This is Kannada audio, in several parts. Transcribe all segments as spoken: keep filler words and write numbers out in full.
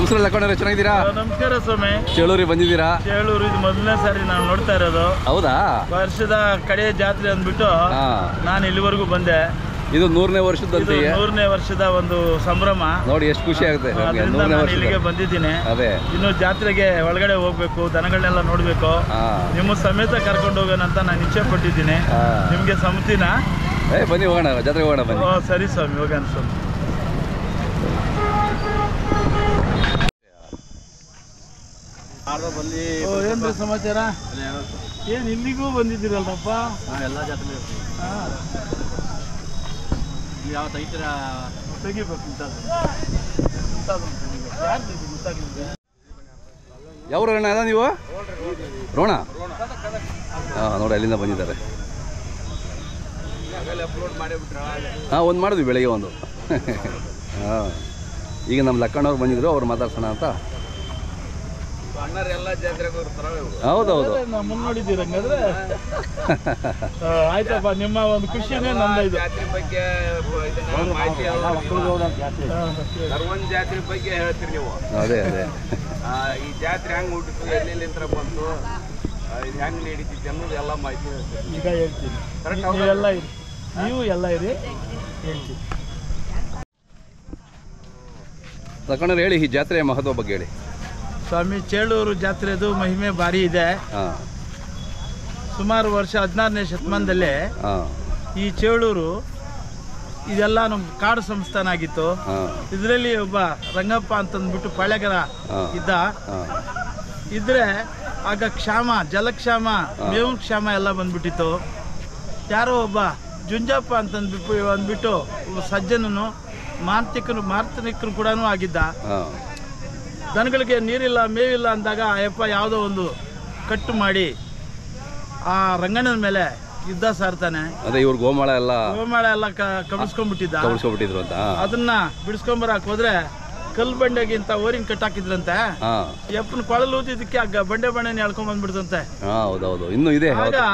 ನಮಸ್ಕಾರ ಲಕ್ಕಣ್ಣವ್ರೆ, ಚೆನ್ನಾಗಿದ್ದೀರಾ? ನಮಸ್ಕಾರ ಸ್ವಾಮಿ. ಚೇಳೂರಿಗೆ ಬಂದಿದ್ದೀರಾ? ಚೇಳೂರು ಇದು ಮೊದಲನೇ ಸಾರಿ ನಾನು ನೋಡ್ತಾ ಇರೋದು. ಹೌದಾ? ವರ್ಷದ ಕಡೆ ಜಾತ್ರೆ ಅಂದ್ಬಿಟ್ಟು ನಾನು ಇಲ್ಲಿವರೆಗೂ ಬಂದೆ. ಇದು ನೂರನೇ ವರ್ಷದಂತೆ, ನೂರನೇ ವರ್ಷದ ಒಂದು ಸಂಭ್ರಮ ನೋಡಿ ಎಷ್ಟು ಖುಷಿ ಆಗುತ್ತೆ. ಇಲ್ಲಿಗೆ ಬಂದಿದ್ದೀನಿ. ಅದೇ ಇನ್ನು ಜಾತ್ರೆಗೆ ಒಳಗಡೆ ಹೋಗ್ಬೇಕು, ದನಗಳನ್ನೆಲ್ಲ ನೋಡ್ಬೇಕು, ನಿಮ್ಮ ಸಮೇತ ಕರ್ಕೊಂಡು ಹೋಗೋಣ ಅಂತ ನಾನು ಇಚ್ಛೆ ಪಟ್ಟಿದ್ದೀನಿ. ನಿಮ್ಗೆ ಸಮ್ಮತಿನ? ಏ ಬನ್ನಿ ಹೋಗೋಣ, ಜಾತ್ರೆಗೆ ಹೋಗೋಣ ಬನ್ನಿ. ಓ ಸರಿ ಸ್ವಾಮಿ, ಹೋಗೋಣ ಸ್ವಾಮಿ. ಏನ್ರಿ ಸಮಾಚಾರ? ಏನ್ ಇಲ್ಲಿಗೂ ಬಂದಿದ್ದೀರಲ್ರಪ್ಪ? ಎಲ್ಲ ಜಾತ್ರೆ ಯಾವ ರೈತರ ತೆಗಿಬೇಕು. ಯಾವ ರೋಣ ಅದ ನೀವು? ರೋಣ? ಹಾಂ ನೋಡಿ, ಅಲ್ಲಿಂದ ಬಂದಿದ್ದಾರೆ. ಹಾಂ ಒಂದು ಮಾಡಿದ್ವಿ ಬೆಳಗ್ಗೆ ಒಂದು. ಹಾಂ ಈಗ ನಮ್ಮ ಲಕ್ಕಣ್ಣವ್ರು ಬಂದಿದ್ರು, ಅವ್ರು ಮಾತಾಡ್ಸೋಣ ಅಂತ. ಹೌದೌದು, ನಮ್ಮನ್ನು ನೋಡಿದ್ದೀರ ಹಂಗಾದ್ರೆ? ಆಯ್ತಪ್ಪ, ನಿಮ್ಮ ಒಂದು ಖುಷಿನೇ ನಂದು. ಜಾತ್ರೆ ಬಗ್ಗೆ ಜಾತ್ರೆ ಬಗ್ಗೆ ಹೇಳ್ತೀರಿ ನೀವು. ಅದೇ ಅದೇ ಈ ಜಾತ್ರೆ ಹೆಂಗ್ ಹುಟ್ಟಿತು, ಎಲ್ಲೆಲ್ಲಿಂದ ಬಂತು, ಇದು ಹೆಂಗ್ ನಡೀತಿತ್ತು ಅನ್ನೋದು ಎಲ್ಲ ಮಾಹಿತಿ ಹೇಳ್ತೀರಿ. ಈಗ ಹೇಳ್ತೀನಿ, ನೀವೆಲ್ಲ ಇರಿ, ನೀವು ಎಲ್ಲ ಇರಿ, ಹೇಳ್ತೀನಿ. ಲಕ್ಕಣ್ಣವ್ರು ಹೇಳಿ, ಈ ಜಾತ್ರೆಯ ಮಹತ್ವ ಬಗ್ಗೆ ಹೇಳಿ. ಸ್ವಾಮಿ, ಚೇಳೂರು ಜಾತ್ರೆದು ಮಹಿಮೆ ಭಾರಿ ಇದೆ. ಸುಮಾರು ವರ್ಷ ಹದಿನಾರನೇ ಶತಮಾನದಲ್ಲೇ ಈ ಚೇಳೂರು ಇದೆಲ್ಲ ನಮ್ಮ ಕಾಡು ಸಂಸ್ಥಾನ ಆಗಿತ್ತು. ಇದರಲ್ಲಿ ಒಬ್ಬ ರಂಗಪ್ಪ ಅಂತಂದ್ಬಿಟ್ಟು ಪಾಳ್ಯಗಾರ ಇದ್ದ. ಇದ್ರೆ ಆಗ ಕ್ಷಾಮ, ಜಲಕ್ಷಾಮ, ಮೇವು ಕ್ಷಾಮ ಎಲ್ಲ ಬಂದ್ಬಿಟ್ಟಿತ್ತು. ಯಾರೋ ಒಬ್ಬ ಜುಂಜಪ್ಪ ಅಂತಂದ್ಬಿಟ್ಟು ಅಂದ್ಬಿಟ್ಟು ಸಜ್ಜನನು ಮಾಂತ್ರಿಕನು ಮಾಂತ್ರಿಕನು ಕೂಡ ಆಗಿದ್ದ. ದನಗಳಿಗೆ ನೀರಿಲ್ಲ, ಮೇವಿಲ್ಲ ಅಂದಾಗ ಅಯ್ಯಪ್ಪ ಯಾವುದೋ ಒಂದು ಕಟ್ಟು ಮಾಡಿ ಆ ರಂಗಣ್ಣನ ಮೇಲೆ ಯುದ್ಧ ಸಾರ್ತಾನೆ. ಅದೇ ಇವ್ರು ಗೋಮಾಳ ಎಲ್ಲ ಗೋಮಾಳ ಎಲ್ಲ ಕಮಿಸ್ಕೊಂಡ್ಬಿಟ್ಟಿದ್ದ. ಕಮಿಸ್ಕೊಂಡ್ಬಿಟ್ಟಿದ್ರು ಅಂತ ಅದನ್ನ ಬಿಡಿಸ್ಕೊಂಬರಕ್ ಹೋದ್ರೆ ಕಲ್ಲು ಬಂಡೆಗಿಂತ ಓರಿನ ಕಟ್ಟಾಕಿದ್ರಂತೆ. ಯಪ್ಪನ ಕೊಳಲು ಊದಿದ್ದಕ್ಕೆ ಆ ಬಂಡೆ ಬಂಡೆನ ಎಳ್ಕೊಂಡ್ ಬಂದ್ಬಿಡ್ತಂತೆ. ಹೌದೌದು, ಇನ್ನು ಇದೆ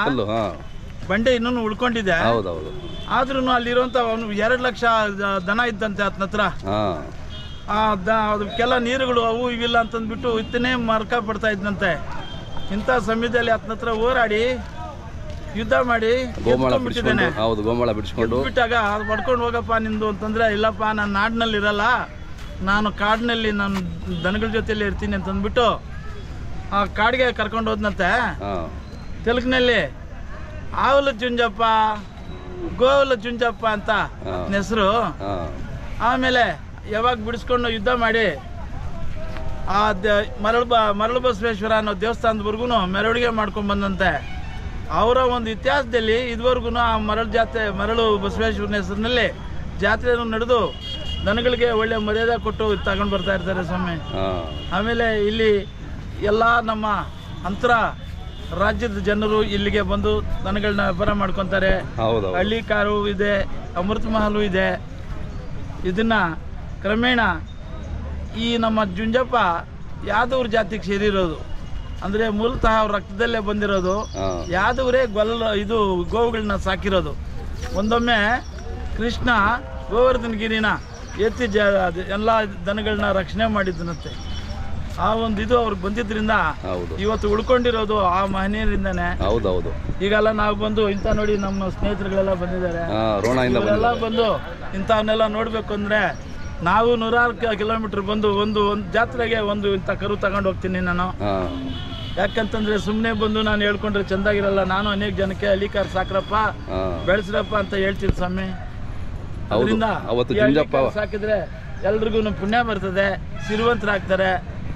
ಬಂಡೆ ಇನ್ನೂ ಉಳ್ಕೊಂಡಿದೆ. ಹೌದೌದು. ಆದ್ರೂ ಅಲ್ಲಿರುವಂತ ಎರಡು ಲಕ್ಷ ದನ ಇದ್ದಂತೆ ಆತನ ಹತ್ರ. ಆ ಅದಕ್ಕೆಲ್ಲ ನೀರುಗಳು ಅವು ಇವಿಲ್ಲ ಅಂತಂದ್ಬಿಟ್ಟು ಇತ್ತನೇ ಮರ್ಕ ಪಡ್ತಾ ಇದ್ದಂತೆ. ಇಂಥ ಸಮಯದಲ್ಲಿ ಆತನ ಹತ್ರ ಹೋರಾಡಿ ಯುದ್ಧ ಮಾಡಿ ಬಿಟ್ಟಿದ್ದೇನೆ. ಬಿಟ್ಟಾಗ ಹೊಡ್ಕೊಂಡು ಹೋಗಪ್ಪ ನಿಂದು ಅಂತಂದ್ರೆ, ಇಲ್ಲಪ್ಪ ನಾನು ನಾಡಿನಲ್ಲಿ ಇರಲ್ಲ, ನಾನು ಕಾಡಿನಲ್ಲಿ ನಾನು ದನಗಳ ಜೊತೆಯಲ್ಲಿ ಇರ್ತೀನಿ ಅಂತಂದ್ಬಿಟ್ಟು ಆ ಕಾಡಿಗೆ ಕರ್ಕೊಂಡು ಹೋದ್ನಂತೆ. ತೆಲುಗಿನಲ್ಲಿ ಆವಲ ಚುಂಜಪ್ಪ, ಗೋವಲ ಚುಂಜಪ್ಪ ಅಂತ ಹೆಸರು. ಆಮೇಲೆ ಯಾವಾಗ ಬಿಡಿಸ್ಕೊಂಡು ಯುದ್ಧ ಮಾಡಿ ಆ ಮರಳು ಬ ಮರಳು ಬಸವೇಶ್ವರ ಅನ್ನೋ ದೇವಸ್ಥಾನದವರೆಗೂ ಮೆರವಣಿಗೆ ಮಾಡ್ಕೊಂಡು ಬಂದಂತೆ. ಅವರ ಒಂದು ಇತಿಹಾಸದಲ್ಲಿ ಇದುವರೆಗೂ ಆ ಮರಳು ಜಾತ್ರೆ, ಮರಳು ಬಸವೇಶ್ವರನ ಹೆಸರಿನಲ್ಲಿ ಜಾತ್ರೆಯನ್ನು ನಡೆದು ದನಗಳಿಗೆ ಒಳ್ಳೆ ಮರ್ಯಾದೆ ಕೊಟ್ಟು ತಗೊಂಡು ಬರ್ತಾ ಇರ್ತಾರೆ ಸ್ವಾಮಿ. ಆಮೇಲೆ ಇಲ್ಲಿ ಎಲ್ಲ ನಮ್ಮ ಅಂತರ ರಾಜ್ಯದ ಜನರು ಇಲ್ಲಿಗೆ ಬಂದು ದನಗಳನ್ನ ವ್ಯಾಪಾರ ಮಾಡ್ಕೊತಾರೆ. ಹಳ್ಳಿ ಕಾರು ಇದೆ, ಅಮೃತ ಮಹಲು ಇದೆ. ಇದನ್ನ ಕ್ರಮೇಣ ಈ ನಮ್ಮ ಜುಂಜಪ್ಪ ಯಾದವ್ರ ಜಾತಿಗೆ ಸೇರಿರೋದು, ಅಂದ್ರೆ ಮೂಲತಃ ಅವ್ರ ರಕ್ತದಲ್ಲೇ ಬಂದಿರೋದು. ಯಾದವರೇ ಗೊಲ್ಲ ಇದು ಗೋವುಗಳನ್ನ ಸಾಕಿರೋದು. ಒಂದೊಮ್ಮೆ ಕೃಷ್ಣ ಗೋವರ್ಧನ ಗಿರಿನ ಎತ್ತಿ ಜ ಎಲ್ಲ ದನಗಳನ್ನ ರಕ್ಷಣೆ ಮಾಡಿದ್ದನಂತೆ. ಆ ಒಂದು ಇದು ಅವ್ರಿಗೆ ಬಂದಿದ್ರಿಂದ ಇವತ್ತು ಉಳ್ಕೊಂಡಿರೋದು ಆ ಮಹನೀಯರಿಂದಾನೆ. ಹೌದೌದು. ಈಗೆಲ್ಲ ನಾವು ಬಂದು ಇಂಥ ನೋಡಿ, ನಮ್ಮ ಸ್ನೇಹಿತರುಗಳೆಲ್ಲ ಬಂದಿದ್ದಾರೆ. ಇವರೆಲ್ಲ ಬಂದು ಇಂಥವನ್ನೆಲ್ಲ ನೋಡ್ಬೇಕು ಅಂದ್ರೆ ನಾವು ನೂರಾರು ಕಿಲೋಮೀಟರ್ ಬಂದು ಒಂದು ಒಂದು ಜಾತ್ರೆಗೆ ಒಂದು ಇಂಥ ಕರು ತಗೊಂಡು ಹೋಗ್ತೀನಿ ನಾನು. ಯಾಕಂತಂದ್ರೆ ಸುಮ್ಮನೆ ಬಂದು ನಾನು ಹೇಳ್ಕೊಂಡ್ರೆ ಚೆಂದಾಗಿರಲ್ಲ. ನಾನು ಅನೇಕ ಜನಕ್ಕೆ ಹಳ್ಳಿ ಕಾರ್ ಸಾಕ್ರಪ್ಪ, ಬೆಳೆಸ್ರಪ್ಪ ಅಂತ ಹೇಳ್ತೀನಿ ಸ್ವಾಮಿ. ಅದರಿಂದ ಸಾಕಿದ್ರೆ ಎಲ್ರಿಗೂ ಪುಣ್ಯ ಬರ್ತದೆ, ಸಿರಿವಂತರಾಗ್ತಾರೆ.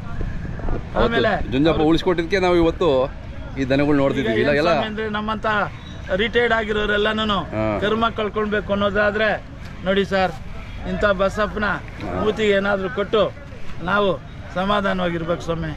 ಆಮೇಲೆ ಜುಂಜಪ್ಪ ಉಳಿಸ್ಕೊಟ್ಟಿದ್ಕೆ ನಾವು ಇವತ್ತು ಈ ದನಗಳು ನೋಡ್ತಿದ್ದೀವಿ. ಅಂದ್ರೆ ನಮ್ಮಂತ ರಿಟೈರ್ಡ್ ಆಗಿರೋರೆಲ್ಲಾನು ಕರ್ಮ ಕಳ್ಕೊಳ್ಬೇಕು ಅನ್ನೋದಾದ್ರೆ ನೋಡಿ ಸರ್, ಇಂಥ ಬಸಪ್ಪನ ಮೂತಿಗೆ ಏನಾದ್ರು ಕೊಟ್ಟು ನಾವು ಸಮಾಧಾನವಾಗಿರ್ಬೇಕು ಸ್ವಾಮಿ.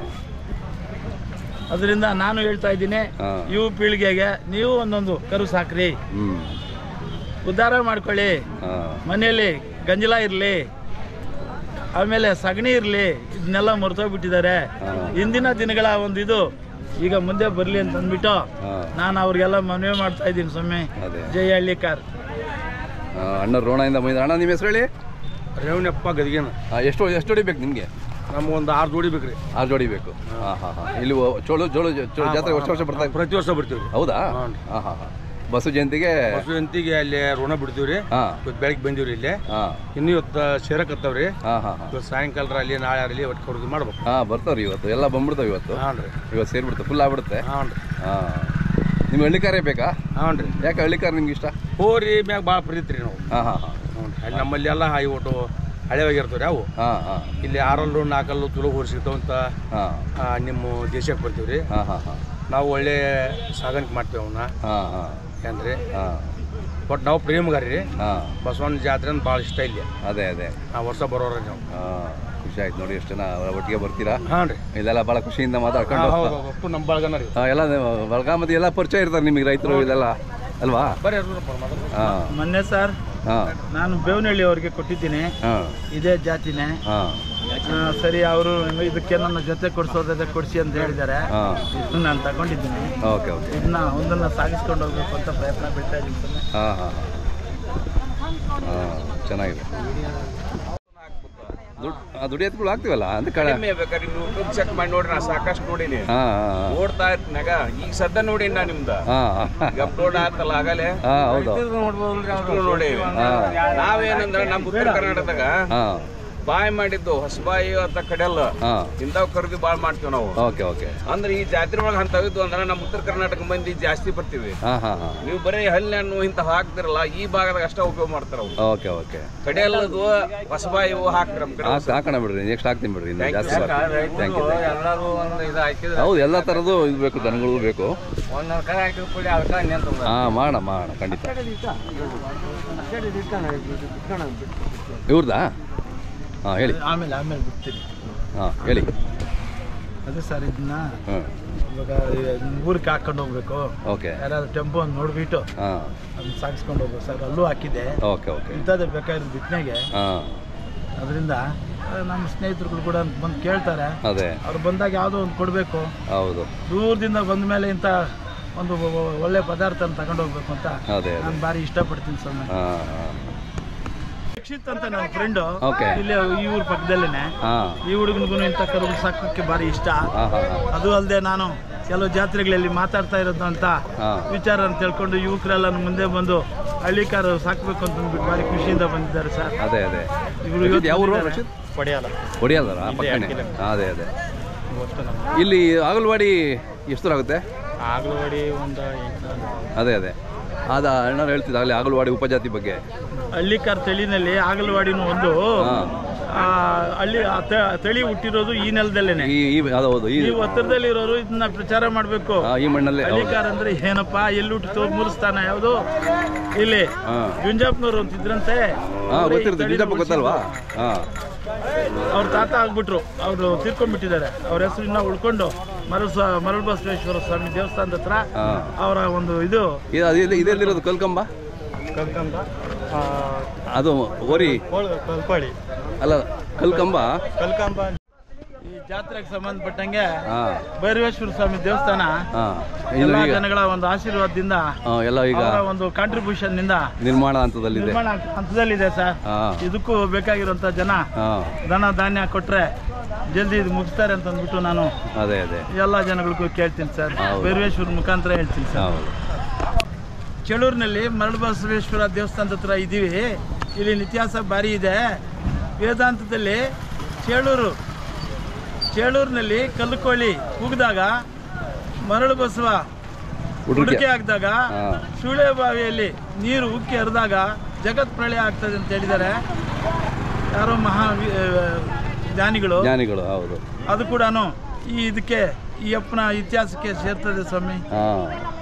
ಅದರಿಂದ ನಾನು ಹೇಳ್ತಾ ಇದ್ದೀನಿ, ಯುವ ಪೀಳಿಗೆಗೆ ನೀವು ಒಂದೊಂದು ಕರು ಸಾಕ್ರಿ, ಉದ್ಧಾರ ಮಾಡ್ಕೊಳ್ಳಿ. ಮನೆಯಲ್ಲಿ ಗಂಜಲ ಇರಲಿ, ಆಮೇಲೆ ಸಗಣಿ ಇರಲಿ, ಇದನ್ನೆಲ್ಲ ಮರ್ತೋಗ್ಬಿಟ್ಟಿದ್ದಾರೆ. ಇಂದಿನ ದಿನಗಳ ಒಂದು ಇದು ಈಗ ಮುಂದೆ ಬರಲಿ ಅಂತ ಅಂದ್ಬಿಟ್ಟು ನಾನು ಅವ್ರಿಗೆಲ್ಲ ಮನವಿ ಮಾಡ್ತಾ ಇದ್ದೀನಿ ಸ್ವಾಮಿ. ಜೈ ಹಳ್ಳಿಕಾರ್. ಅಣ್ಣ ರೋಣದಿಂದ ಬಂದಿದ್ದ. ಅಣ್ಣ ನಿಮ್ಮ ಹೆಸರು ಹೇಳಿ? ರೇವಣಪ್ಪ ಗದಿಗೆನ. ಎಷ್ಟು ಎಷ್ಟು ಹೊಡಿಬೇಕು ನಿಮಗೆ? ನಮ್ಗೊಂದು ಆರು ಜೋಡಿ ಬೇಕ್ರಿ. ಆರು ಜೋಡಿ ಬೇಕು. ಹಾಂ ಹಾಂ ಹಾಂ ಇಲ್ಲಿ ಚೋಳು ಜೋಳು ಚೋಳು ಜಾತ್ರೆ ವರ್ಷ ವರ್ಷ ಬರ್ತಾ ಪ್ರತಿ ವರ್ಷ ಬರ್ತೀವಿ ರೀ. ಹೌದಾ? ಹಾಂ ಹಾಂ ಹಾಂ ಬಸವ ಜಯಂತಿಗೆ ಬಸವ ಜಯಂತಿಗೆ ಅಲ್ಲಿ ಋಣ ಬಿಡ್ತೀವಿ ರೀ. ಹಾಂ ಇವತ್ತು ಬೆಳಗ್ಗೆ ಬಂದೀವಿ ರೀ ಇಲ್ಲಿ. ಹಾಂ ಇನ್ನು ಇವತ್ತು ಸೇರಕತ್ತಾವ್ರಿ. ಹಾಂ ಹಾಂ ಹಾಂ ಇವತ್ತು ಸಾಯಂಕಾಲ ಅಲ್ಲಿ ನಾಳೆ ಅಲ್ಲಿ ಒಟ್ಟು ಖರೀದಿ ಮಾಡ್ಬೇಕು. ಹಾಂ ಬರ್ತಾವ್ರಿ ಇವತ್ತು ಎಲ್ಲ ಬಂದ್ಬಿಡ್ತಾವೆ ಇವತ್ತು. ಹಾಂ ರೀ ಇವತ್ತು ಸೇರಿಬಿಡ್ತಾವೆ ಫುಲ್ ಆಗ್ಬಿಡುತ್ತೆ. ಹಾಂ ರೀ ಹಾಂ ನಿಮ್ಗೆ ಹಳ್ಳಿಕಾರೇ ಬೇಕಾ? ಹಾಂ ರೀ. ಯಾಕೆ ಹಳ್ಳಿಕಾರ ನಿಮ್ಗೆ ಇಷ್ಟ? ಹೋರಿ ಮ್ಯಾಗ ಭಾಳ ಪ್ರೀತಿ ರೀ ನಾವು. ಹಾಂ ಹಾಂ ಹಾಂ ಹ್ಞೂ ರೀ. ಅಲ್ಲಿ ನಮ್ಮಲ್ಲಿ ಎಲ್ಲ ಹಾಯಿ ಒಟ್ಟು ಹಳೆವಾಗಿರ್ತಾವೆ ರೀ ಅವು. ಹಾಂ ಹಾಂ ಇಲ್ಲಿ ಆರಲ್ಲು ನಾಲ್ಕಲ್ಲು ತುಳು ಹೋರಿ ಸಿಗ್ತಾವಂತ ಹಾಂ ನಿಮ್ಮ ದೇಶಕ್ಕೆ ಬರ್ತೀವಿ ರೀ. ಹಾಂ ಹಾಂ ಹಾಂ ನಾವು ಒಳ್ಳೆ ಸಾಗಾಣಿಕೆ ಮಾಡ್ತೇವೆ ಅವನ್ನ. ಹಾಂ ಹಾಂ ಏನ್ರಿ ಹಾಂ ಬಟ್ ನಾವು ಪ್ರೇಮಗಾರಿ ರೀ. ಹಾಂ ಬಸವಣ್ಣ ಜಾತ್ರೆ ಅಂತ ಭಾಳ ಇಷ್ಟ ಇಲ್ಲಿ. ಅದೇ ಅದೇ ನಾವು ವರ್ಷ ಬರೋರ ನಾವು. ಹಾಂ ಖುಷಿ ಆಯ್ತು ನೋಡಿ ಎಷ್ಟು ಜನ ಒಟ್ಟಿಗೆ ಬರ್ತೀರಾ. ಹಾಂ ರೀ ಇದೆಲ್ಲ ಭಾಳ ಖುಷಿಯಿಂದ ಮಾತಾಡ್ಕೊಂಡು ಹೌದು ನಮ್ಮ ಬಳಗನ ರೀ. ಹಾಂ ಎಲ್ಲ ಬಳಗಾಮತಿ ಎಲ್ಲ ಪರಿಚಯ ಇರ್ತಾರೆ ನಿಮಗೆ ರೈತರು ಇದೆಲ್ಲ ಅಲ್ವಾ? ಬರೀ ಹಾಂ ಮೊನ್ನೆ ಸರ್ ಹಾಂ ನಾನು ಬೇವನಹಳ್ಳಿ ಅವ್ರಿಗೆ ಕೊಟ್ಟಿದ್ದೀನಿ ಹಾಂ ಇದೇ ಜಾತಿನೇ. ಹಾಂ ಸರಿ ಅವರು ಇದಕ್ಕೆ ನನ್ನ ಜೊತೆ ಕೊಡಿಸೋದ್ರೆ ಕೊಡಿಸಿ ಅಂತ ಹೇಳಿದ್ದಾರೆ. ಹಾಂ ಇದನ್ನ ನಾನು ತಗೊಂಡಿದ್ದೀನಿ. ಓಕೆ ಓಕೆ ಇದನ್ನ ಒಂದನ್ನು ಸಾಗಿಸ್ಕೊಂಡು ಹೋಗ್ಬೇಕು ಅಂತ ಪ್ರಯತ್ನ ಬಿಡ್ತಾ ಇದ್ದೀನಿ ಸರ್. ಹಾಂ ಹಾಂ ಹಾಂ ಹಾಂ ಚೆನ್ನಾಗಿದೆ. ದುಡ್ಡು ದುಡಿ ಎತ್ಗಳು ಆಗ್ತೀವಲ್ಲ ಅಂತ ಕಡೆ ಕಡಿಮೆ ಬೇಕಾದ್ರೆ ನೀವು ಯೂಟ್ಯೂಬ್ ಚೆಕ್ ಮಾಡಿ ನೋಡ್ರಿ. ನಾ ಸಾಕಷ್ಟು ನೋಡೀನಿ. ಹಾಂ ಹಾಂ ನೋಡ್ತಾ ಇರ್ತೀನಾಗ ಈಗ ಸದ್ದ ನೋಡಿ ನಾ ನಿಮ್ದ ಹಾಂ ಈಗ ಅಪ್ಲೋಡ್ ಆತಲ್ಲ ಆಗಲೇ ಹಾಂ ಹೌದು ನೋಡಿ. ನಾವೇನಂದ್ರೆ ನಮ್ಮ ಉತ್ತರ ಕರ್ನಾಟಕದಾಗ ಹಾಂ ಬಾಯಿ ಮಾಡಿದ್ದು ಹೊಸಬಾಯಿ ಅಂತ ಕಡೆಯಲ್ಲ ಹಾಂ ಇಂಥವ್ ಖರೀದಿ ಭಾಳ ಮಾಡ್ತೀವಿ ನಾವು. ಓಕೆ ಓಕೆ ಅಂದ್ರೆ ಈ ಜಾತ್ರೆ ಒಳಗೆ ಅಂತವಿದ್ದು ಅಂದ್ರೆ ನಮ್ಮ ಉತ್ತರ ಕರ್ನಾಟಕ ಮಂದಿ ಜಾಸ್ತಿ ಬರ್ತೀವಿ. ಹಾಂ ಹಾಂ ಹಾಂ ನೀವು ಬರೀ ಹಲ್ಲಿ ಹಣ್ಣು ಇಂಥ ಹಾಕ್ತಿರಲ್ಲ ಈ ಭಾಗದಾಗ ಅಷ್ಟೇ ಉಪಯೋಗ ಮಾಡ್ತಾರ ಅವ್ರು. ಓಕೆ ಓಕೆ ಕಡೆಯಲ್ಲದು ಹೊಸಬಾಯಿ ಹಾಕ್ತಾರ ನಮ್ಮ ಕಡೆ. ಹಾಕಿ ಹಾಕೋಣ ಬಿಡ್ರಿ ನೆಕ್ಸ್ಟ್ ಹಾಕ್ತೀನಿ ಬಿಡ್ರಿ ಇನ್ನು ಜಾಸ್ತಿ ಥ್ಯಾಂಕ್ ಯು. ಎಲ್ಲರೂ ಒಂದು ಇದು ಹಾಕಿದ್ರೆ ಹೌದು ಎಲ್ಲ ಥರದ್ದು ಇದು ಬೇಕು ದನಗಳು ಬೇಕು. ಒಂದೊಂದು ಕಡೆ ಹಾಕಿದ ಕೂಡಿ ಅದಕ್ಕೆ ನಿಂತ ಹಾಂ ಮಾಡೋಣ ಮಾಡೋಣ ಖಂಡಿತ. ಇವ್ರದಾ? ಹಾಂ ಹೇಳಿ. ಆಮೇಲೆ ಆಮೇಲೆ ಬಿಡ್ತೀನಿ. ಹಾಂ ಹೇಳಿ. ಅದೇ ಸರ್ ಇದನ್ನ ಹಾಂ ಇವಾಗ ಊರಿಗೆ ಹಾಕೊಂಡು ಹೋಗ್ಬೇಕು. ಓಕೆ ಯಾರಾದ್ರೂ ಟೆಂಪೋ ಒಂದು ನೋಡ್ಬಿಟ್ಟು ಹಾಂ ಅದನ್ನ ಸಾಗಿಸ್ಕೊಂಡು ಹೋಗ್ಬೇಕು ಸರ್. ಅಲ್ಲೂ ಹಾಕಿದ್ದೆ. ಓಕೆ ಓಕೆ ಇಂಥದ್ದೇ ಬೇಕಾದ್ರೆ ಬಿತ್ತನೆಗೆ. ಹಾಂ ಅದರಿಂದ ನಮ್ಮ ಸ್ನೇಹಿತರುಗಳು ಕೂಡ ಬಂದು ಕೇಳ್ತಾರೆ. ಅದೇ ಅವ್ರು ಬಂದಾಗ ಯಾವುದೋ ಒಂದು ಕೊಡಬೇಕು. ಹೌದು ದೂರದಿಂದ ಬಂದ ಮೇಲೆ ಇಂಥ ಒಂದು ಒಳ್ಳೆ ಪದಾರ್ಥ ತಗೊಂಡು ಹೋಗ್ಬೇಕು ಅಂತ ಅದೇ ಅದೇ ನಾನು ಭಾರಿ ಇಷ್ಟಪಡ್ತೀನಿ ಸರ್. ಹಾಂ ಹಾಂ ರಕ್ಷಿತ್ ಅಂತ ನನ್ನ ಫ್ರೆಂಡು ಓಕೆ ಇಲ್ಲಿ ಈ ಊರ ಪಕ್ಕದಲ್ಲೇನೆ. ಹಾಂ ಈ ಹುಡುಗನಿಗೂ ಇಂಥ ಕರುಗಳು ಸಾಕೋಕ್ಕೆ ಭಾರಿ ಇಷ್ಟ. ಹಾಂ ಹಾಂ ಹಾಂ ಅದು ಅಲ್ಲದೆ ನಾನು ಕೆಲವು ಜಾತ್ರೆಗಳಲ್ಲಿ ಮಾತಾಡ್ತಾ ಇರೋದು ಅಂತ ಹಾಂ ವಿಚಾರ ಅಂತ ತಿಳ್ಕೊಂಡು ಯುವಕರೆಲ್ಲ ಮುಂದೆ ಬಂದು ಹಳ್ಳಿಕಾರು ಸಾಕಬೇಕು ಅಂತ ಅಂದ್ಬಿಟ್ಟು ಭಾರಿ ಖುಷಿಯಿಂದ ಬಂದಿದ್ದಾರೆ ಸರ್. ಅದೇ ಅದೇ ಇವರು ಯಾವ ಊರು ರಕ್ಷಿತ್? ಪಡೆಯಲ್ಲ ಹೊಡಿಯಲ್ಲಾರ ಪಕ್ಕನೆ. ಅದೇ ಅದೇ ಇಲ್ಲಿ ಆಗಲ್ವಾಡಿ ಎಷ್ಟು ದೂರ ಆಗುತ್ತೆ? ಆಗಲವಾಡಿ ಒಂದು ಅದೇ ಅದೇ ಅದ ಅಣ್ಣವ್ರು ಹೇಳ್ತಿದ್ದ ಆಗಲೇ ಆಗಲ್ವಾಡಿ ಉಪಜಾತಿ ಬಗ್ಗೆ. ಹಳ್ಳಿಕಾರ್ ತಳಿನಲ್ಲಿ ಆಗಲವಾಡಿನೂ ಒಂದು ಹಾಂ ಆ, ಹಳ್ಳಿ ಆ ತ- ತಳಿ ಹುಟ್ಟಿರೋದು ಈ ನೆಲದಲ್ಲೇನೆ. ಈ ಈ ಅದು ಹೌದು ಈ ಈ ಒತ್ತರದಲ್ಲಿ ಇರೋರು ಇದನ್ನ ಪ್ರಚಾರ ಮಾಡಬೇಕು. ಆ, ಈ ಮಣ್ಣಲ್ಲೇ ಹೌದು. ಹಳ್ಳಿಕಾರ್ ಅಂದ್ರೆ ಏನಪ್ಪಾ ಎಲ್ಲಿ ಹುಟ್ಟಿತು ಮೂಲ ಸ್ಥಾನ ಯಾವುದು ಇಲ್ಲಿ ಹಾಂ ಗುಂಜಾಪ್ನವ್ರು ಅಂತಿದ್ರಂತೆ. ಹಾಂ ಗೊತ್ತಿರುತ್ತೆ ಬಿಜಾಪು ಗೊತ್ತಲ್ವಾ? ಹಾಂ ಅವ್ರ ತಾತ ಆಗ್ಬಿಟ್ರು, ಅವರು ತೀರ್ಕೊಂಡ್ಬಿಟ್ಟಿದ್ದಾರೆ. ಅವ್ರ ಹೆಸರು ಇನ್ನ ಉಳ್ಕೊಂಡು ಮರಳ ಮರಳ ಬಸವೇಶ್ವರ ಸ್ವಾಮಿ ದೇವಸ್ಥಾನದ ಹತ್ರ ಹಾಂ ಅವರ ಒಂದು ಇದು ಇದು ಅದು ಇಲ್ಲಿ ಇದೆಲ್ಲಿರೋದು ಕಲ್ಕಂಬ? ಅದು ಓರಿ ಕಲ್ಪಾಡಿ ಅಲ್ಲ ಕಲ್ಕಂಬ ಕಲ್ಕಂಬ. ಈ ಜಾತ್ರೆಗೆ ಸಂಬಂಧಪಟ್ಟಂಗೆ ಹಾಂ ಭೈರವೇಶ್ವರ ಸ್ವಾಮಿ ದೇವಸ್ಥಾನ ಹಾಂ ಎಲ್ಲ ಈಗ ಜನಗಳ ಒಂದು ಆಶೀರ್ವಾದದಿಂದ ಹಾಂ ಎಲ್ಲ ಈಗ ಅವರ ಒಂದು ಕಾಂಟ್ರಿಬ್ಯೂಷನ್ ನಿಂದ ನಿರ್ಮಾಣ ಹಂತದಲ್ಲಿದೆ. ನಿರ್ಮಾಣ ಹಂತದಲ್ಲಿದೆ ಸರ್. ಹಾಂ ಇದಕ್ಕೂ ಬೇಕಾಗಿರುವಂತ ಜನ ಹಾಂ ಧನ ಧಾನ್ಯ ಕೊಟ್ರೆ ಜಲ್ದಿ ಇದು ಮುಗಿಸ್ತಾರೆ ಅಂತ ಅಂದ್ಬಿಟ್ಟು ನಾನು ಅದೇ ಅದೇ ಎಲ್ಲ ಜನಗಳಿಗೂ ಕೇಳ್ತೀನಿ ಸರ್. ಹೌದು. ಭೈರವೇಶ್ವರ ಮುಖಾಂತರ ಹೇಳ್ತೀನಿ ಸರ್. ಹೌದು ಚಳೂರಿನಲ್ಲಿ ಮರಳ ಬಸವೇಶ್ವರ ದೇವಸ್ಥಾನದ ಹತ್ರ ಇದ್ದೀವಿ. ಇಲ್ಲಿ ಇತಿಹಾಸ ಭಾರಿ ಇದೆ. ವೇದಾಂತದಲ್ಲಿ ಚೇಳೂರು ಚೇಳೂರಿನಲ್ಲಿ ಕಲ್ಲುಕೋಳಿ ಕೂಗಿದಾಗ ಮರಳು ಬಸವ ಉಡುಗೆ ಹಾಕಿದಾಗ ಹಾಂ ಸೂಳೆ ಬಾವಿಯಲ್ಲಿ ನೀರು ಉಕ್ಕಿ ಹರಿದಾಗ ಜಗತ್ ಪ್ರಳಯ ಆಗ್ತದೆ ಅಂತ ಹೇಳಿದ್ದಾರೆ ಯಾರೋ ಮಹಾ ವಿ- ಜ್ಞಾನಿಗಳು. ಜ್ಞಾನಿಗಳು ಹೌದು. ಅದು ಕೂಡ ಈ ಇದಕ್ಕೆ ಈ ಅಪ್ಪನ ಇತಿಹಾಸಕ್ಕೆ ಸೇರ್ತದೆ ಸ್ವಾಮಿ. ಹಾಂ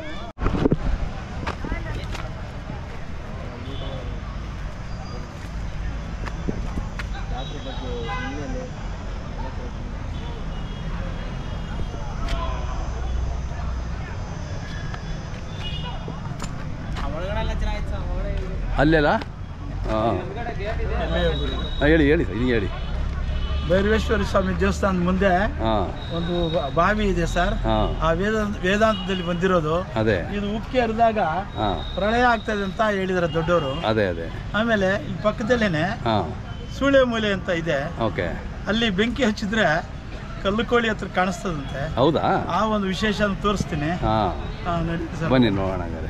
ಅಲ್ಲೆಲ್ಲ ಹಾಂ ಹೇಳಿ ಹೇಳಿ ಹಿಂಗೆ ಹೇಳಿ. ಭೈರವೇಶ್ವರ ಸ್ವಾಮಿ ದೇವಸ್ಥಾನದ ಮುಂದೆ ಹಾಂ ಒಂದು ಬ- ಬಾವಿ ಇದೆ ಸರ್. ಹಾಂ ಆ ವೇದಾಂತ ವೇದಾಂತದಲ್ಲಿ ಬಂದಿರೋದು ಅದೇ ಇದು ಉಕ್ಕಿ ಹರಿದಾಗ ಹಾಂ ಪ್ರಳಯ ಆಗ್ತದೆ ಅಂತ ಹೇಳಿದಾರೆ ದೊಡ್ಡವರು. ಅದೇ ಅದೇ ಆಮೇಲೆ ಈ ಪಕ್ಕದಲ್ಲೇನೆ ಹಾಂ ಸೂಳೆ ಮೂಲೆ ಅಂತ ಇದೆ. ಓಕೆ ಅಲ್ಲಿ ಬೆಂಕಿ ಹಚ್ಚಿದ್ರೆ ಕಲ್ಲು ಕೋಳಿ ಹತ್ರ ಕಾಣಿಸ್ತದಂತೆ. ಹೌದಾ? ಆ ಒಂದು ವಿಶೇಷ ತೋರಿಸ್ತೀನಿ. ಹಾಂ ನಡೀತಿ ಸರ್, ಬನ್ನಿ ನೋಡೋಣ ಹಾಗಾದ್ರೆ.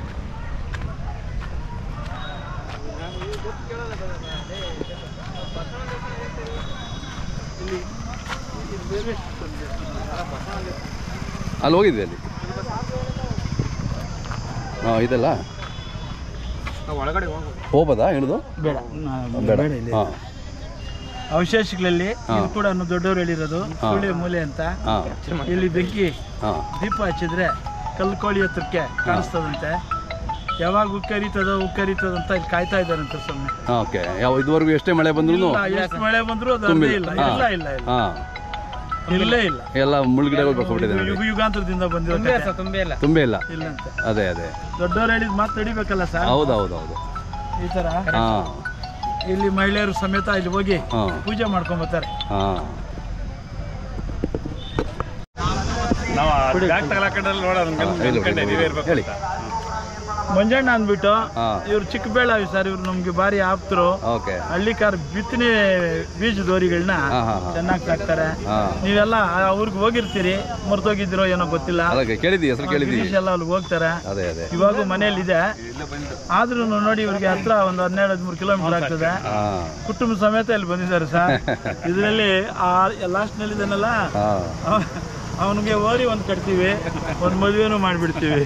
ಅಲ್ಲಿ ಹೋಗಿದ್ವಿ ಅಲ್ಲಿ. ಹಾಂ ಇದೆಲ್ಲ ಒಳಗಡೆ ಹೋಗ್ಬೋದಾ ಹಿಡಿದು? ಬೇಡ ಬೇಡ. ಇಲ್ಲಿ ಹಾಂ ಅವಶೇಷಗಳಲ್ಲಿ ಇದು ಕೂಡ ದೊಡ್ಡವರು ಹೇಳಿರೋದು ಸುಳಿ ಮೂಲೆ ಅಂತ. ಇಲ್ಲಿ ಬೆಂಕಿ ದೀಪ ಹಚ್ಚಿದ್ರೆ ಕಲ್ಲು ಕೋಳಿ ಹತ್ರಕ್ಕೆ ಕಾಣಿಸ್ತದಂತೆ. ಯಾವಾಗ ಉಕ್ಕರಿತದೋ ಉಕ್ಕರಿತದಂತ ಇಲ್ಲಿ ಕಾಯ್ತಾ ಇದ್ದಾರಂತೆ ಸ್ವಾಮಿ. ಓಕೆ. ಯಾವ ಇದುವರೆಗೂ ಎಷ್ಟೇ ಮಳೆ ಬಂದ್ರು ಎಷ್ಟು ಮಳೆ ಬಂದ್ರು ಅದು ಅರ್ಧ ಇಲ್ಲ ಇಲ್ಲ ಇಲ್ಲ ಇಲ್ಲ ಹಾಂ ಇಲ್ಲೇ ಇಲ್ಲ. ಎಲ್ಲ ಮುಳುಗಿಡಗಳು ಬರ್ಕೊಂಡ್ಬಿಟ್ಟಿದೆ. ಯುಗ ಯುಗಾಂತರದಿಂದ ಬಂದಿರೋ ತುಂಬೇ ಇಲ್ಲ ತುಂಬೇ ಇಲ್ಲ. ಇಲ್ಲಂತೆ. ಅದೇ ಅದೇ ದೊಡ್ಡವ್ರು ಹೇಳಿದ್ ಮಾತು ನಡಿಬೇಕಲ್ಲ ಸರ್. ಹೌದು ಹೌದು ಹೌದು. ಈ ತರ ಹಾಂ ಇಲ್ಲಿ ಮಹಿಳೆಯರು ಸಮೇತ ಇಲ್ಲಿ ಹೋಗಿ ಹಾಂ ಪೂಜೆ ಮಾಡ್ಕೊಂಡ್ ಬರ್ತಾರೆ. ಹಾಂ ಹೇಳಿ. ಮಂಜಣ್ಣ ಅಂದ್ಬಿಟ್ಟು ಹಾಂ ಇವ್ರು ಚಿಕ್ಕಬೇಳಾವಿ ಸರ್. ಇವ್ರು ನಮ್ಗೆ ಭಾರಿ ಆಪ್ತರು. ಓಕೆ. ಹಳ್ಳಿಕಾರ ಬಿತ್ತನೆ ಬೀಜದೋರಿಗಳನ್ನ ಹಾಂ ಹಾಂ ಹಾಂ ಚೆನ್ನಾಗಿ ಸಾಕ್ತಾರೆ. ಹಾಂ ನೀವೆಲ್ಲ ಅವ್ರಿಗೆ ಹೋಗಿರ್ತೀರಿ, ಮರ್ತೋಗಿದ್ದೀರೋ ಏನೋ ಗೊತ್ತಿಲ್ಲ. ಅದಕ್ಕೆ ಕೇಳಿದ್ವಿ, ಹೆಸರು ಕೇಳಿದ್ವಿ. ಗಿರೀಶ್ ಎಲ್ಲ ಅಲ್ಲಿಗೆ ಹೋಗ್ತಾರೆ. ಅದೇ ಅದೇ. ಇವಾಗ ಮನೇಲಿ ಇದೆ. ಆದ್ರೂ ನೋಡಿ ಇವ್ರಿಗೆ ಹತ್ರ ಒಂದು ಹನ್ನೆರಡು ಹದಿಮೂರು ಕಿಲೋಮೀಟರ್ ಆಗ್ತದೆ. ಹಾಂ ಕುಟುಂಬ ಸಮೇತ ಇಲ್ಲಿ ಬಂದಿದ್ದಾರೆ ಸರ್. ಇದರಲ್ಲಿ ಆ ಲಾಸ್ಟ್ ನಲ್ಲಿ ಇದನ್ನೆಲ್ಲ ಹಾಂ ಅವನಿಗೆ ಓರಿ ಒಂದು ಕಟ್ತೀವಿ, ಒಂದು ಮದುವೆನೂ ಮಾಡಿಬಿಡ್ತೀವಿ.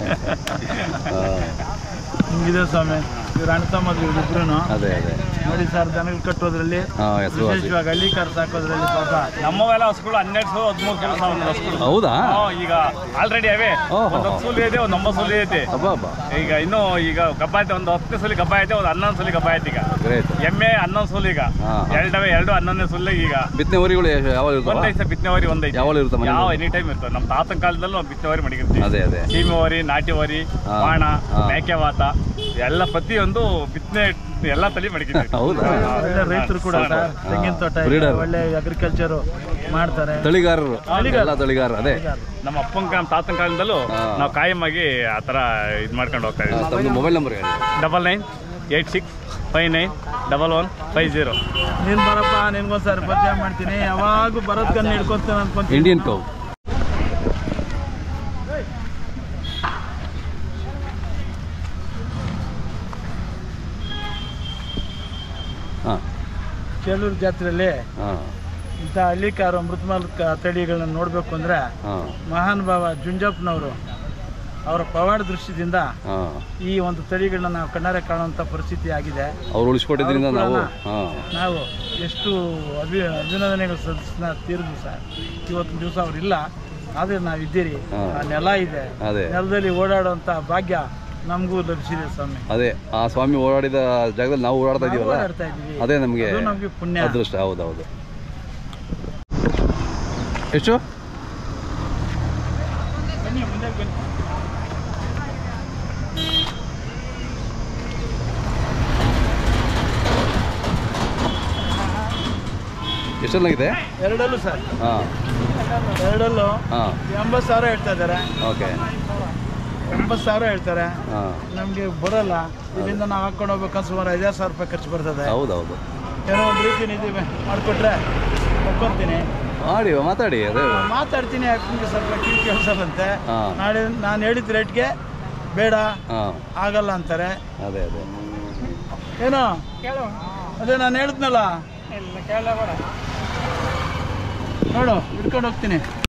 ಹಿಂಗಿದೆ ಸ್ವಾಮಿ. ಇವ್ರು ಅಣ್ಣ ತಮ್ಮದ್ರು ಇವ್ರಿಬ್ರು. ಅದೇ ಅದೇ ನೋಡಿ ಸರ್, ದನಗಳು ಕಟ್ಟೋದ್ರಲ್ಲಿ ಹಾಂ ಹೆಸರು ವಿಶೇಷವಾಗಿ ಹಳ್ಳಿ ಕಾರ್ ಸಾಕೋದ್ರಲ್ಲಿ ಪಾಪ ನಮ್ಮವೆಲ್ಲ ಹಸುಗಳು ಹನ್ನೆರಡು ಸಾವಿರ ಹದಿಮೂರು ಕೆಲಸ ಹಸುಗಳು. ಹೌದಾ? ಈಗ ಆಲ್ರೆಡಿ ಅವೇ ಒಂದು ಹತ್ತು ಸೂಲಿ ಇದೆ, ಒಂದು ಒಂಬತ್ತು ಸೂಲಿ ಐತೆ. ಹಬ್ಬ ಹಬ್ಬ. ಈಗ ಇನ್ನೂ ಈಗ ಗಬ್ಬ ಐತೆ, ಒಂದು ಹತ್ತು ಸೂಲಿ ಗಬ್ಬ ಐತೆ, ಒಂದು ಹನ್ನೊಂದು ಸೂಲಿ ಗಬ್ಬ ಐತೆ. ಈಗ ಗ್ರೇಟ್. ಎಮ್ಮೆ ಹನ್ನೊಂದು ಸೂಲಿ. ಈಗ ಎರಡವೇ ಎರಡು ಹನ್ನೊಂದನೇ ಸೂಲಿ. ಈಗ ಬಿತ್ತನೆ ಊರಿಗಳು ಯಾವಾಗ ಇರ್ತಾವ? ಒಂದೈತೆ ಬಿತ್ತನೆವರಿ ಒಂದೈತೆ. ಯಾವಾಗ ಇರುತ್ತೆ? ಯಾವ ಎನಿ ಟೈಮ್ ಇರ್ತದೆ. ನಮ್ಮ ತಾತನ ಕಾಲದಲ್ಲೂ ನಾವು ಬಿತ್ತನೆವರಿ ಮಾಡಿರ್ತೀವಿ. ಅದೇ ಅದೇ. ಸೀಮೆ ವರಿ, ನಾಟಿ ವರಿ, ಬಾಣ, ಮೇಕೆವಾತ ಎಲ್ಲ ಪ್ರತಿಯೊಂದು ಬಿತ್ತನೆ ಎಲ್ಲ ತಳಿ ಮಡಗಿದ್ದೀವಿ. ಹೌದಾ? ಒಳ್ಳೆ ರೈತರು ಕೂಡ ಸರ್. ತೆಂಗಿನ ತೋಟ ಇದೆ, ಒಳ್ಳೆ ಅಗ್ರಿಕಲ್ಚರ್ ಮಾಡ್ತಾರೆ. ತಳಿಗಾರರು ಎಲ್ಲ ತಳಿಗಾರ. ಅದೇ ನಮ್ಮ ಅಪ್ಪನ ಕಾಲ ತಾತನ ಕಾಲದಲ್ಲೂ ನಾವು ಕಾಯಮಾಗಿ ಆ ಥರ ಇದು ಮಾಡ್ಕೊಂಡು ಹೋಗ್ತಾ ಇದ್ದೀವಿ. ತಮ್ಮ ಮೊಬೈಲ್ ನಂಬರ್ ಹೇಳಿ. Double nine eight six five nine double one five zero. ನೀನು ಬರಪ್ಪ, ನಿನ್ಗೊಂದ್ಸರಿ ಪರಿಚಯ ಮಾಡ್ತೀನಿ. ಯಾವಾಗೂ ಬರೋದ್ ಕಣ್ಣು ಹಿಡ್ಕೊಂತೇನೆ ಅನ್ಕೊಂತೀನಿ. Indian cow. ಹಾಂ ಚೇಳೂರು ಜಾತ್ರೆಯಲ್ಲಿ ಹಾಂ ಇಂಥ ಹಳ್ಳಿಕಾರು ಮೃತಮಾಲ್ ತಳಿಗಳನ್ನ ನೋಡಬೇಕು ಅಂದರೆ ಹಾಂ ಮಹಾನ್ ಭಾವ ಜುಂಜಪ್ಪನವರು ಅವರ ಪವಾಡ ದೃಶ್ಯದಿಂದ ಹಾಂ ಈ ಒಂದು ತಳಿಗಳನ್ನ ನಾವು ಕಣ್ಣಾರೆ ಕಾಣುವಂಥ ಪರಿಸ್ಥಿತಿ ಆಗಿದೆ. ಅವ್ರು ಉಳಿಸ್ಕೊಟ್ಟಿದ್ರಿಂದ ನಾವು ಹಾಂ ನಾವು ಎಷ್ಟು ಅಭಿ ಅಭಿನಂದನೆಗಳು ಸಲ್ಲಿಸ್ನ ತೀರಿದ್ವಿ ಸರ್. ಇವತ್ತಿನ ದಿವಸ ಅವ್ರಿಲ್ಲ, ಆದರೆ ನಾವು ಇದ್ದೀರಿ. ಆ ನೆಲ ಇದೆ, ಅದೇ ನೆಲದಲ್ಲಿ ಓಡಾಡುವಂಥ ಭಾಗ್ಯ ನಮಗೂ ಲಭಿಸಿದೆ ಸ್ವಾಮಿ. ಅದೇ ಆ ಸ್ವಾಮಿ ಓಡಾಡಿದ ಜಾಗದಲ್ಲಿ ನಾವು ಓಡಾಡ್ತಾ ಇದೀವಲ್ಲ, ಓಡಾಡ್ತಾ ಇದೀವಿ. ಅದೇ ನಮಗೆ ನಮಗೆ ಪುಣ್ಯ, ಅದೃಷ್ಟ. ಹೌದೌದು. ಎಷ್ಟು? ಬನ್ನಿ ಮುಂದೆ ಬನ್ನಿ. ಎಷ್ಟೆಲ್ಲಾಗಿದೆ? ಎರಡಲ್ಲೂ ಸರ್. ಹಾಂ ಎರಡಲ್ಲೂ ಹಾಂ ಎಂಬತ್ತು ಸಾವಿರ ಹೇಳ್ತಾ ಇದ್ದಾರೆ. ಓಕೆ. ಎಂಬತ್ತು ಸಾವಿರ ಹೇಳ್ತಾರೆ. ಹಾಂ ನಮಗೆ ಬರೋಲ್ಲ. ಇಲ್ಲಿಂದ ನಾವು ಹಾಕೊಂಡು ಹೋಗ್ಬೇಕಂತ ಸುಮಾರು ಐದಾರು ಸಾವಿರ ರೂಪಾಯಿ ಖರ್ಚು ಬರ್ತದೆ. ಹೌದೌದು. ಏನೋ ಒಂದು ರೀತಿ ನಿಧಿ ಮಾಡಿಕೊಟ್ರೆ ಒಪ್ಕೊತೀನಿ. ಮಾಡಿ ಮಾತಾಡಿ. ಅದೇ ಮಾತಾಡ್ತೀನಿ. ಯಾಕೆ ಸ್ವಲ್ಪ ಕಿವಿ ಕೇಳಿಸಲ್ಲಂತೆ. ಹಾಂ ನಾಳೆ ನಾನು ಹೇಳಿದ ರೇಟ್ಗೆ ಬೇಡ ಹಾಂ ಆಗಲ್ಲ ಅಂತಾರೆ. ಅದೇ ಅದೇ ಏನೋ ಅದೇ ನಾನು ಹೇಳಿದ್ನಲ್ಲ, ನೋಡು ಹಿಡ್ಕೊಂಡು ಹೋಗ್ತೀನಿ.